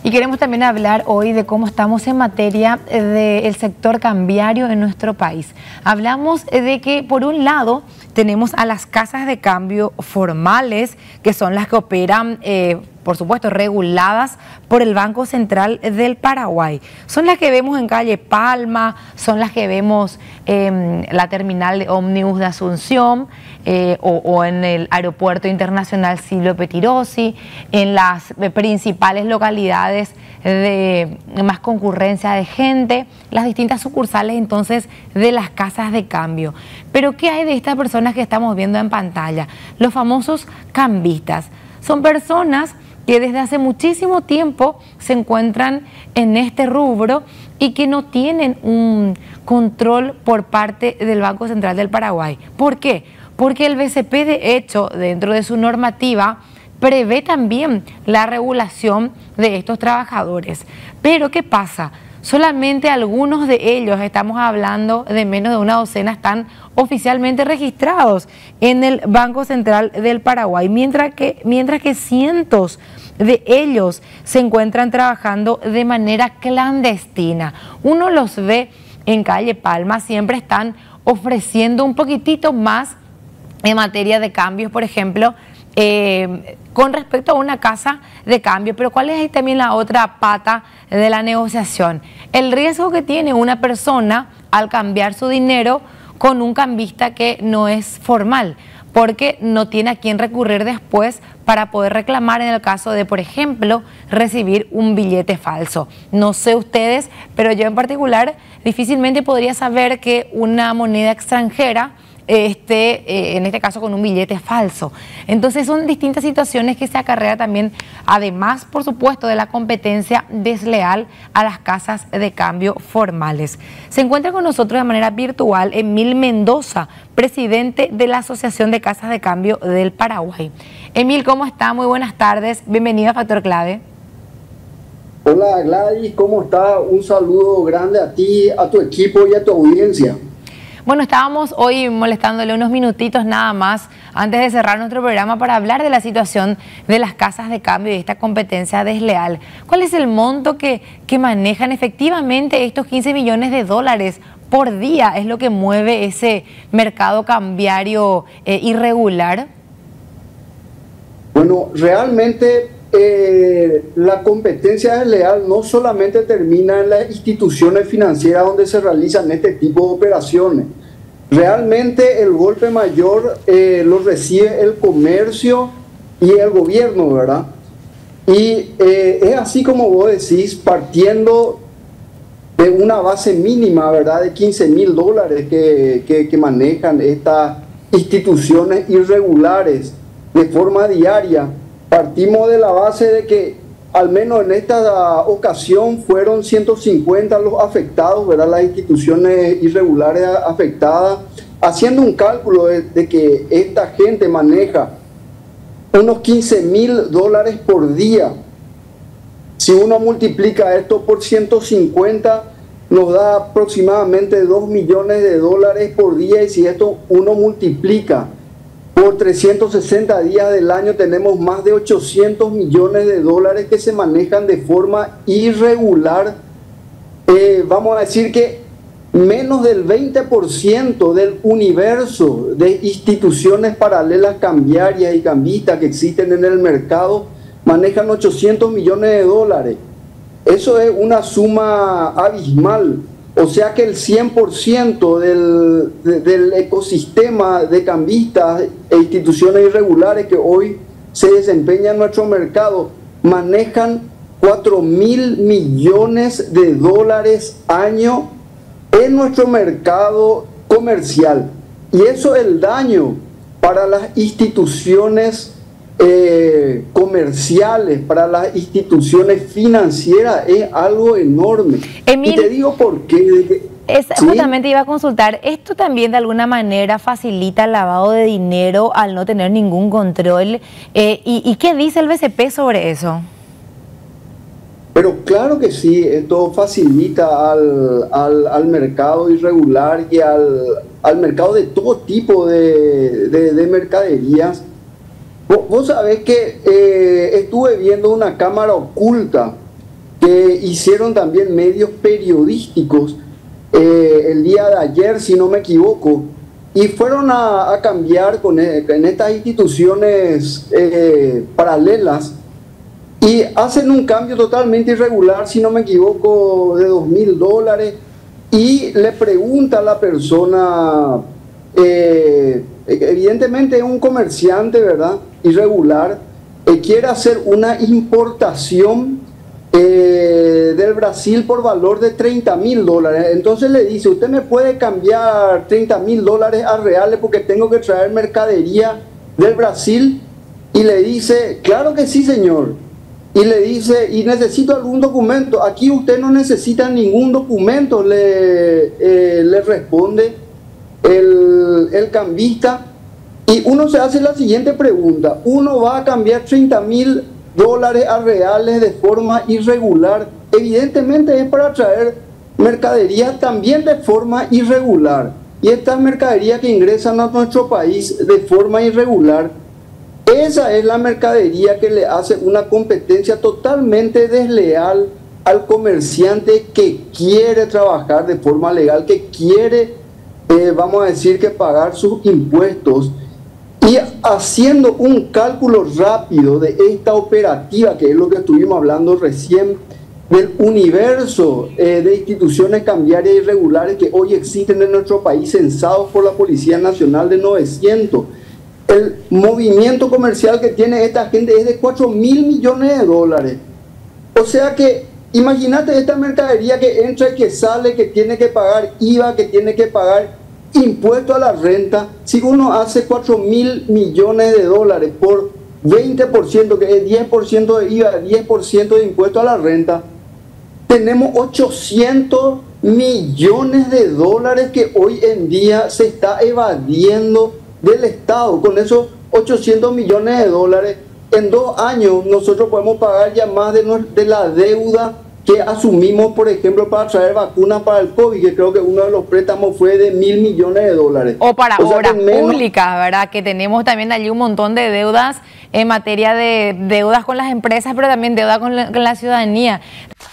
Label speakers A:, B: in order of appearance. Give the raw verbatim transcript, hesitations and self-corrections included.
A: Y queremos también hablar hoy de cómo estamos en materia del sector cambiario en nuestro país. Hablamos de que, por un lado, tenemos a las casas de cambio formales, que son las que operan, eh, por supuesto, reguladas por el Banco Central del Paraguay. Son las que vemos en calle Palma, son las que vemos en la terminal de ómnibus de Asunción eh, o, o en el aeropuerto internacional Silvio Pettirossi, en las principales localidades de más concurrencia de gente, las distintas sucursales entonces de las casas de cambio. Pero ¿qué hay de estas personas que estamos viendo en pantalla? Los famosos cambistas. Son personas que desde hace muchísimo tiempo se encuentran en este rubro y que no tienen un control por parte del Banco Central del Paraguay. ¿Por qué? Porque el B C P, de hecho, dentro de su normativa, prevé también la regulación de estos trabajadores. Pero ¿qué pasa? Solamente algunos de ellos, estamos hablando de menos de una docena, están oficialmente registrados en el Banco Central del Paraguay, mientras que, mientras que cientos de ellos se encuentran trabajando de manera clandestina. Uno los ve en calle Palma, siempre están ofreciendo un poquitito más en materia de cambios, por ejemplo, Eh, con respecto a una casa de cambio. Pero ¿cuál es también la otra pata de la negociación? El riesgo que tiene una persona al cambiar su dinero con un cambista que no es formal, porque no tiene a quién recurrir después para poder reclamar en el caso de, por ejemplo, recibir un billete falso. No sé ustedes, pero yo en particular difícilmente podría saber que una moneda extranjera Este, eh, en este caso con un billete falso. Entonces son distintas situaciones que se acarrea también, además por supuesto de la competencia desleal a las casas de cambio formales. Se encuentra con nosotros de manera virtual Emil Mendoza, presidente de la Asociación de Casas de Cambio del Paraguay. Emil, ¿cómo está? Muy buenas tardes, bienvenido a Factor Clave.
B: Hola Gladys, ¿cómo está? Un saludo grande a ti, a tu equipo y a tu audiencia.
A: Bueno, estábamos hoy molestándole unos minutitos nada más antes de cerrar nuestro programa para hablar de la situación de las casas de cambio y esta competencia desleal. ¿Cuál es el monto que, que manejan efectivamente estos quince millones de dólares por día? ¿Es lo que mueve ese mercado cambiario eh, irregular?
B: Bueno, realmente eh, la competencia desleal no solamente termina en las instituciones financieras donde se realizan este tipo de operaciones. Realmente el golpe mayor eh, lo recibe el comercio y el gobierno, ¿verdad? Y eh, es así como vos decís, partiendo de una base mínima, ¿verdad?, de quince mil dólares que, que, que manejan estas instituciones irregulares de forma diaria. Partimos de la base de que al menos en esta ocasión fueron ciento cincuenta los afectados, ¿verdad?, las instituciones irregulares afectadas, haciendo un cálculo de, de que esta gente maneja unos quince mil dólares por día. Si uno multiplica esto por ciento cincuenta, nos da aproximadamente dos millones de dólares por día, y si esto uno multiplica por trescientos sesenta días del año, tenemos más de ochocientos millones de dólares que se manejan de forma irregular. Eh, vamos a decir que menos del veinte por ciento del universo de instituciones paralelas cambiarias y cambistas que existen en el mercado manejan ochocientos millones de dólares. Eso es una suma abismal. O sea que el cien por ciento del, de, del ecosistema de cambistas e instituciones irregulares que hoy se desempeñan en nuestro mercado manejan cuatro mil millones de dólares año en nuestro mercado comercial. Y eso es el daño para las instituciones Eh, comerciales, para las instituciones financieras, es algo enorme.
A: Emil,
B: y te digo por qué.
A: Es,
B: ¿Sí?
A: Justamente iba a consultar, ¿esto también de alguna manera facilita el lavado de dinero al no tener ningún control? Eh, y, ¿Y qué dice el B C P sobre eso?
B: Pero claro que sí, esto facilita al, al, al mercado irregular y al, al mercado de todo tipo de, de, de mercaderías. Vos sabés que eh, estuve viendo una cámara oculta que hicieron también medios periodísticos eh, el día de ayer, si no me equivoco, y fueron a, a cambiar con, en estas instituciones eh, paralelas y hacen un cambio totalmente irregular, si no me equivoco, de dos mil dólares, y le pregunta a la persona, eh, evidentemente es un comerciante, ¿verdad?, irregular, eh, quiere hacer una importación eh, del Brasil por valor de treinta mil dólares. Entonces le dice, usted me puede cambiar treinta mil dólares a reales porque tengo que traer mercadería del Brasil. Y le dice, claro que sí, señor. Y le dice, y necesito algún documento. Aquí usted no necesita ningún documento, le, eh, le responde el, el cambista. Y uno se hace la siguiente pregunta, ¿uno va a cambiar treinta mil dólares a reales de forma irregular? Evidentemente es para traer mercaderías también de forma irregular. Y estas mercaderías que ingresan a nuestro país de forma irregular, esa es la mercadería que le hace una competencia totalmente desleal al comerciante que quiere trabajar de forma legal, que quiere, eh, vamos a decir, que pagar sus impuestos. Y haciendo un cálculo rápido de esta operativa, que es lo que estuvimos hablando recién, del universo eh, de instituciones cambiarias irregulares que hoy existen en nuestro país, censados por la Policía Nacional de novecientos, el movimiento comercial que tiene esta gente es de cuatro mil millones de dólares. O sea que, imagínate esta mercadería que entra y que sale, que tiene que pagar I V A, que tiene que pagar impuesto a la renta. Si uno hace cuatro mil millones de dólares por veinte por ciento, que es diez por ciento de I V A, diez por ciento de impuesto a la renta, tenemos ochocientos millones de dólares que hoy en día se está evadiendo del Estado. Con esos ochocientos millones de dólares, en dos años nosotros podemos pagar ya más de, de la deuda que asumimos, por ejemplo, para traer vacunas para el COVID, que creo que uno de los préstamos fue de mil millones de dólares.
A: O para
B: o sea,
A: obras
B: menos...
A: públicas, ¿verdad? Que tenemos también allí un montón de deudas en materia de deudas con las empresas, pero también deuda con la, con la ciudadanía.